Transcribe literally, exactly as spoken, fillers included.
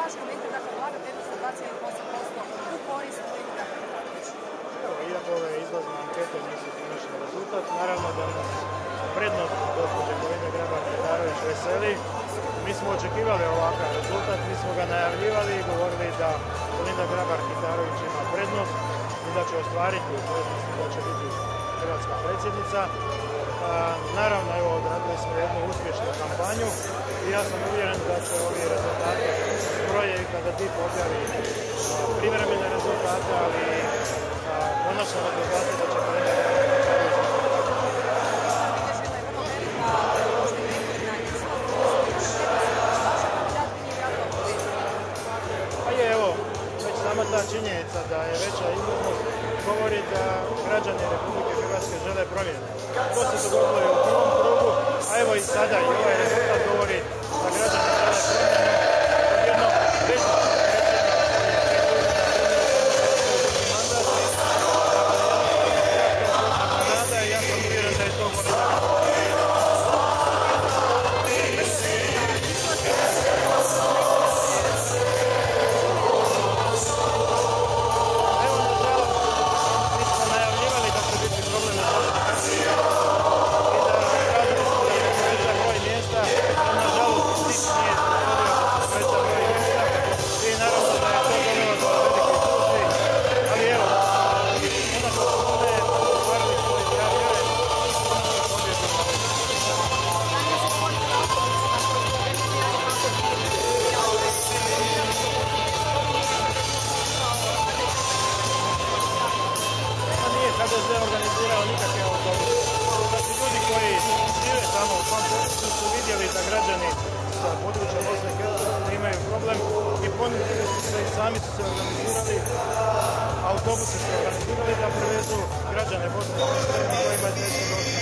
vaš komentar, dakle, vlada prednost sa dvadeset osam posto u korist Kolinde Grabar-Kitarović? Evo, iako ove izlazne ankete nisu konačni rezultat, naravno da nas prednost gospođe Kolinde Grabar-Kitarović veseli. Mi smo očekivali ovakav rezultat, mi smo ga najavljivali i govorili da Kolinda Grabar-Kitarović ima prednost i da će ostvariti prednost i da će biti hrvatska predsjednica. A, naravno, evo, odradili smo jednu uspješnu kampanju i ja sam uvjeren da će ovi rezultati broje i kada D I P objavi privremene rezultate, ali konačno rezultate da će Kolinda Grabar-Kitarović. Pa je, evo, već sama ta činjenica da je veća izlaznost govori da građani Republike Hrvatske žele promjene. To se dogodilo i u prvom krugu, a evo i sada i ovaj rezultat govori da građani žele promjene od jednog većnog predsjednika koji je pet godina mandat i ja sam uvjeren da je to Kolinda. H D Z organizirao nikakve autobuse. Znači, ljudi koji žive tamo u tom području su vidjeli da građani sa područja Bosne i Hercegovine imaju problem i ponudili su se i sami su se organizirali, autobuse su organizirali da prevezu građane Bosne i Hercegovine kojima je teško doći.